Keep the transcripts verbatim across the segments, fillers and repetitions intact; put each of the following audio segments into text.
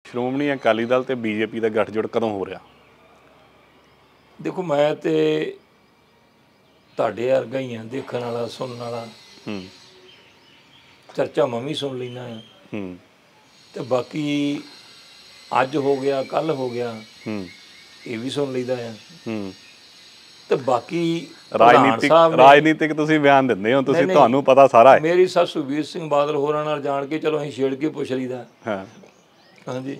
ਸ਼੍ਰੋਮਣੀ ਅਕਾਲੀ ਦਲ ਤੇ ਬੀਜੇਪੀ ਦਾ ਗੱਠਜੋੜ ਕਦੋਂ ਹੋ ਰਿਹਾ? देखो मैं तो ਤੁਹਾਡੇ ਵਰਗਾ ਹੀ ਆ, ਦੇਖਣ ਵਾਲਾ ਸੁਣਨ ਵਾਲਾ। ਹੂੰ ਚਰਚਾ ਮੈਂ ਵੀ ਸੁਣ ਲੈਣਾ ਆ। ਹੂੰ ਤੇ ਬਾਕੀ ਅੱਜ ਹੋ ਗਿਆ, ਕੱਲ ਹੋ ਗਿਆ, ਹੂੰ ਇਹ ਵੀ ਸੁਣ ਲਈਦਾ ਆ। ਹੂੰ ਤੇ ਬਾਕੀ ਰਾਜਨੀਤਿਕ ਰਾਜਨੀਤਿਕ ਤੁਸੀਂ ਬਿਆਨ ਦਿੰਦੇ ਹੋ, ਤੁਸੀਂ ਤੁਹਾਨੂੰ ਪਤਾ ਸਾਰਾ ਹੈ। ਮੇਰੀ ਸੱਸ ਸੁਖਬੀਰ ਸਿੰਘ ਬਾਦਲ ਹੋਰਾਂ ਨਾਲ ਜਾਣ ਕੇ ਚਲੋ ਅਸੀਂ ਛੇੜ ਕੇ ਪੁੱਛ ਲਈਦਾ। ਹਾਂ ਹਾਂਜੀ,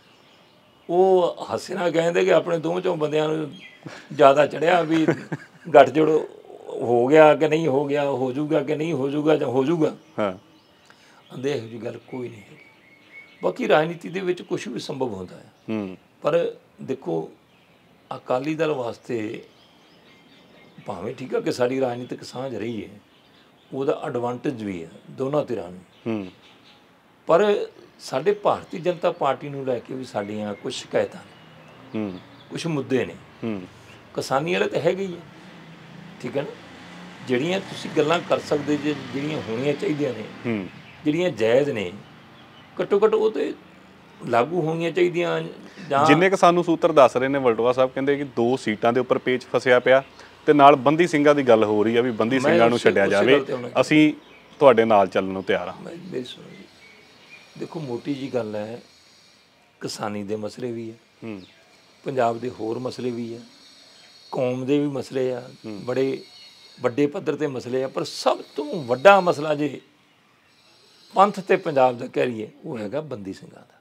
ਉਹ ਹੱਸੇ ਨਾਲ ਕਹਿੰਦੇ ਕਿ ਆਪਣੇ ਦੋਵੇਂ ਚੋਂ ਬੰਦਿਆਂ ਨੂੰ ਜ਼ਿਆਦਾ ਚੜਿਆ ਵੀ ਗੱਠਜੋੜ ਹੋ ਗਿਆ ਕਿ ਨਹੀਂ ਹੋ ਗਿਆ, ਹੋ ਜਾਊਗਾ ਕਿ ਨਹੀਂ ਹੋ ਜਾਊਗਾ ਜਾਂ ਹੋ ਜਾਊਗਾ। ਹਾਂ ਕਹਿੰਦੇ ਇਹੋ ਜਿਹੀ ਗੱਲ ਕੋਈ ਨਹੀਂ ਹੈਗੀ। ਬਾਕੀ ਰਾਜਨੀਤੀ ਦੇ ਵਿੱਚ ਕੁਛ ਵੀ ਸੰਭਵ ਹੁੰਦਾ ਹੈ। ਹੂੰ ਪਰ ਦੇਖੋ ਅਕਾਲੀ ਦਲ ਵਾਸਤੇ ਭਾਵੇਂ ਠੀਕ ਹੈ ਕਿ ਸਾਡੀ ਰਾਜਨੀਤਿਕ ਸਾਂਝ ਰਹੀ ਹੈ, ਉਹਦਾ ਐਡਵਾਂਟੇਜ ਵੀ ਹੈ ਦੋਨਾਂ ਧਿਰਾਂ ਨੂੰ। ਹੂੰ ਪਰ ਸਾਡੇ ਭਾਰਤੀ ਜਨਤਾ ਪਾਰਟੀ ਨੂੰ ਲੈ ਕੇ ਵੀ ਸਾਡੀਆਂ ਕੁਝ ਸ਼ਿਕਾਇਤਾਂ ਨੇ, ਹੂੰ ਕੁਛ ਮੁੱਦੇ ਨੇ। ਹੂੰ ਕਿਸਾਨੀ ਵਾਲੇ ਤਾਂ ਹੈਗੇ ਹੀ ਹੈ, ਠੀਕ ਹੈ ਨਾ। ਜਿਹੜੀਆਂ ਤੁਸੀਂ ਗੱਲਾਂ ਕਰ ਸਕਦੇ ਜੇ, ਜਿਹੜੀਆਂ ਹੋਣੀਆਂ ਚਾਹੀਦੀਆਂ ਨੇ, ਹੂੰ ਜਿਹੜੀਆਂ ਜਾਇਜ਼ ਨੇ, ਘੱਟੋ ਘੱਟ ਉਹ ਤੇ ਲਾਗੂ ਹੋਣੀਆਂ ਚਾਹੀਦੀਆਂ। ਜਾਂ ਜਿੰਨੇ ਕਿ ਸਾਨੂੰ ਸੂਤਰ ਦੱਸ ਰਹੇ ਨੇ, ਵਲਟੋਆ ਸਾਹਿਬ ਕਹਿੰਦੇ ਕਿ ਦੋ ਸੀਟਾਂ ਦੇ ਉੱਪਰ ਪੇਚ ਫਸਿਆ ਪਿਆ ਤੇ ਨਾਲ ਬੰਦੀ ਸਿੰਘਾਂ ਦੀ ਗੱਲ ਹੋ ਰਹੀ ਆ ਵੀ ਬੰਦੀ ਸਿੰਘਾਂ ਨੂੰ ਛੱਡਿਆ ਜਾਵੇ, ਅਸੀਂ ਤੁਹਾਡੇ ਨਾਲ ਚੱਲਣ ਨੂੰ ਤਿਆਰ ਹਾਂ। ਮੇਰੀ ਸੁਣੋ ਜੀ, ਦੇਖੋ ਮੋਟੀ ਜੀ ਗੱਲ ਹੈ, ਕਿਸਾਨੀ ਦੇ ਮਸਲੇ ਵੀ ਹੈ, ਹੂੰ ਪੰਜਾਬ ਦੇ ਹੋਰ ਮਸਲੇ ਵੀ ਆ, ਕੌਮ ਦੇ ਵੀ ਮਸਲੇ ਆ, ਬੜੇ ਵੱਡੇ ਪੱਧਰ ਤੇ ਮਸਲੇ ਆ। ਪਰ ਸਭ ਤੋਂ ਵੱਡਾ ਮਸਲਾ ਜੇ ਪੰਥ ਤੇ ਪੰਜਾਬ ਦਾ ਕਹਿ ਲਈਏ, ਉਹ ਹੈਗਾ ਬੰਦੀ ਸਿੰਘਾਂ ਦਾ।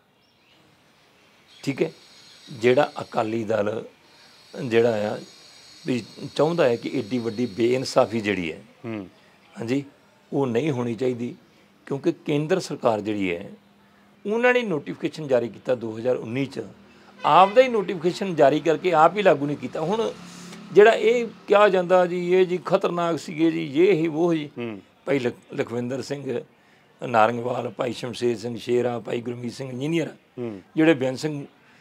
ਠੀਕ ਹੈ, ਜਿਹੜਾ ਅਕਾਲੀ ਦਲ ਜਿਹੜਾ ਆ ਵੀ ਚਾਹੁੰਦਾ ਹੈ ਕਿ ਏਡੀ ਵੱਡੀ ਬੇਇਨਸਾਫੀ ਜਿਹੜੀ ਹੈ, ਹੂੰ ਹਾਂਜੀ, ਉਹ ਨਹੀਂ ਹੋਣੀ ਚਾਹੀਦੀ। ਕਿਉਂਕਿ ਕੇਂਦਰ ਸਰਕਾਰ ਜਿਹੜੀ ਹੈ, ਉਹਨਾਂ ਨੇ ਨੋਟੀਫਿਕੇਸ਼ਨ ਜਾਰੀ ਕੀਤਾ ਦੋ ਹਜ਼ਾਰ ਉੱਨੀ 'ਚ, ਆਪ ਦਾ ਹੀ ਨੋਟੀਫਿਕੇਸ਼ਨ ਜਾਰੀ ਕਰਕੇ ਆਪ ਹੀ ਲਾਗੂ ਨਹੀਂ ਕੀਤਾ। ਹੁਣ ਜਿਹੜਾ ਇਹ ਕਿਹਾ ਜਾਂਦਾ ਜੀ ਇਹ ਜੀ ਖਤਰਨਾਕ ਸੀਗੇ ਜੀ, ਇਹ ਹੀ ਉਹ ਜੀ, ਭਾਈ ਲਖ ਲਖਵਿੰਦਰ ਸਿੰਘ ਨਾਰੰਗਵਾਲ, ਭਾਈ ਸ਼ਮਸ਼ੇਰ ਸਿੰਘ ਸ਼ੇਰਾ, ਭਾਈ ਗੁਰਮੀਤ ਸਿੰਘ ਇੰਜੀਨੀਅਰ, ਜਿਹੜੇ ਬੇਅੰਤ ਸਿੰਘ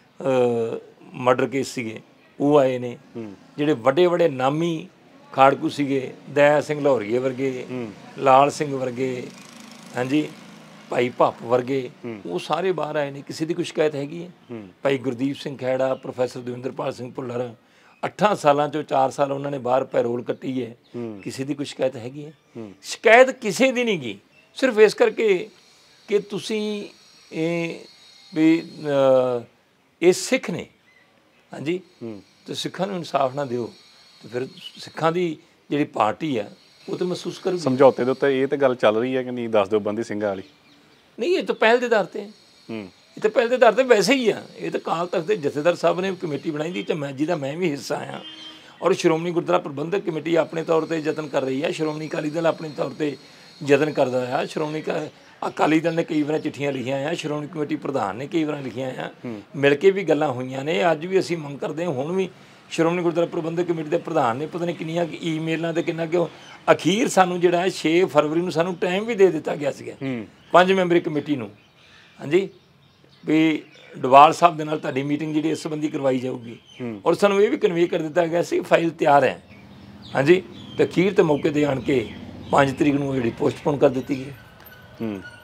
ਮਰਡਰ ਕੇਸ ਸੀਗੇ ਉਹ ਆਏ ਨੇ। ਜਿਹੜੇ ਵੱਡੇ ਵੱਡੇ ਨਾਮੀ ਖਾੜਕੂ ਸੀਗੇ, ਦਇਆ ਸਿੰਘ ਲਾਹੌਰੀਏ ਵਰਗੇ, ਲਾਲ ਸਿੰਘ ਵਰਗੇ, ਹਾਂਜੀ, ਭਾਈ ਭੱਪ ਵਰਗੇ, ਉਹ ਸਾਰੇ ਬਾਹਰ ਆਏ ਨੇ। ਕਿਸੇ ਦੀ ਕੋਈ ਸ਼ਿਕਾਇਤ ਹੈਗੀ ਹੈ? ਭਾਈ ਗੁਰਦੀਪ ਸਿੰਘ ਖਹਿੜਾ, ਪ੍ਰੋਫੈਸਰ ਦਵਿੰਦਰਪਾਲ ਸਿੰਘ ਭੁੱਲਰ, ਅੱਠਾਂ ਸਾਲਾਂ 'ਚੋਂ ਚਾਰ ਸਾਲ ਉਹਨਾਂ ਨੇ ਬਾਹਰ ਪੈਰੋਲ ਕੱਟੀ ਹੈ। ਕਿਸੇ ਦੀ ਕੋਈ ਸ਼ਿਕਾਇਤ ਹੈਗੀ ਹੈ? ਸ਼ਿਕਾਇਤ ਕਿਸੇ ਦੀ ਨਹੀਂ ਗਈ, ਸਿਰਫ ਇਸ ਕਰਕੇ ਕਿ ਤੁਸੀਂ ਇਹ ਵੀ ਇਹ ਸਿੱਖ ਨੇ, ਹਾਂਜੀ, ਤੇ ਸਿੱਖਾਂ ਨੂੰ ਇਨਸਾਫ ਨਾ ਦਿਓ ਤੇ ਫਿਰ ਸਿੱਖਾਂ ਦੀ ਜਿਹੜੀ ਪਾਰਟੀ ਆ ਉਹ ਤਾਂ ਮਹਿਸੂਸ ਕਰੂਗੀ। ਸਮਝੌਤੇ ਦੇ ਉੱਤੇ ਇਹ ਤਾਂ ਗੱਲ ਚੱਲ ਰਹੀ ਹੈ ਕਿ ਨਹੀਂ, ਦੱਸ ਦਿਓ ਬੰਦੀ ਸਿੰਘਾਂ ਵਾਲੀ। ਨਹੀਂ, ਇਹ ਤਾਂ ਪਹਿਲ ਦੇ ਆਧਾਰ 'ਤੇ, ਹੂੰ ਇਹ ਤਾਂ ਪਹਿਲ ਦੇ ਆਧਾਰ 'ਤੇ ਵੈਸੇ ਹੀ ਆ। ਇਹ ਤਾਂ ਕਾਲ ਤਖਤ ਦੇ ਜਥੇਦਾਰ ਸਾਹਿਬ ਨੇ ਕਮੇਟੀ ਬਣਾਈ ਦੀ, ਤੇ ਮੈਂ ਜਿਹਦਾ ਮੈਂ ਵੀ ਹਿੱਸਾ ਹਾਂ। ਔਰ ਸ਼੍ਰੋਮਣੀ ਗੁਰਦੁਆਰਾ ਪ੍ਰਬੰਧਕ ਕਮੇਟੀ ਆਪਣੇ ਤੌਰ 'ਤੇ ਯਤਨ ਕਰ ਰਹੀ ਹੈ, ਸ਼੍ਰੋਮਣੀ ਅਕਾਲੀ ਦਲ ਆਪਣੇ ਤੌਰ 'ਤੇ ਯਤਨ ਕਰਦਾ ਆ। ਸ਼੍ਰੋਮਣੀ ਅਕਾਲੀ ਦਲ ਨੇ ਕਈ ਵਾਰ ਚਿੱਠੀਆਂ ਲਿਖੀਆਂ ਆ, ਸ਼੍ਰੋਮਣੀ ਕਮੇਟੀ ਪ੍ਰਧਾਨ ਨੇ ਕਈ ਵਾਰ ਲਿਖੀਆਂ ਆ, ਮਿਲ ਕੇ ਵੀ ਗੱਲਾਂ ਹੋਈਆਂ ਨੇ। ਅੱਜ ਵੀ ਅਸੀਂ ਮੰਗ ਕਰਦੇ ਹਾਂ, ਹੁਣ ਵੀ ਸ਼੍ਰੋਮਣੀ ਗੁਰਦੁਆਰਾ ਪ੍ਰਬੰਧਕ ਕਮੇਟੀ ਦੇ ਪ੍ਰਧਾਨ ਨੇ ਪਤਾ ਨਹੀਂ ਕਿੰਨੀਆਂ ਈਮੇਲਾਂ ਤੇ ਕਿੰਨਾ ਕਿਉਂ ਅਖੀਰ ਸਾਨੂੰ ਜਿਹੜਾ ਹੈ ਛੇ ਫਰਵਰੀ ਨੂੰ ਸਾਨੂੰ ਟਾਈਮ ਵੀ ਦੇ ਦਿੱਤਾ ਗਿਆ ਸੀਗਾ ਪੰਜ ਮੈਂਬਰੀ ਕਮੇਟੀ ਨੂੰ, ਹਾਂਜੀ, ਵੀ ਡਵਾਲ ਸਾਹਿਬ ਦੇ ਨਾਲ ਤੁਹਾਡੀ ਮੀਟਿੰਗ ਜਿਹੜੀ ਇਸ ਸੰਬੰਧੀ ਕਰਵਾਈ ਜਾਊਗੀ। ਔਰ ਸਾਨੂੰ ਇਹ ਵੀ ਕਨਵੇ ਕਰ ਦਿੱਤਾ ਗਿਆ ਸੀ ਫਾਈਲ ਤਿਆਰ ਹੈ, ਹਾਂਜੀ, ਤੇ ਅਖੀਰ ਤੇ ਮੌਕੇ 'ਤੇ ਆਣ ਕੇ ਪੰਜ ਤਰੀਕ ਨੂੰ ਜਿਹੜੀ ਪੋਸਟਪੋਨ ਕਰ ਦਿੱਤੀ ਗਈ।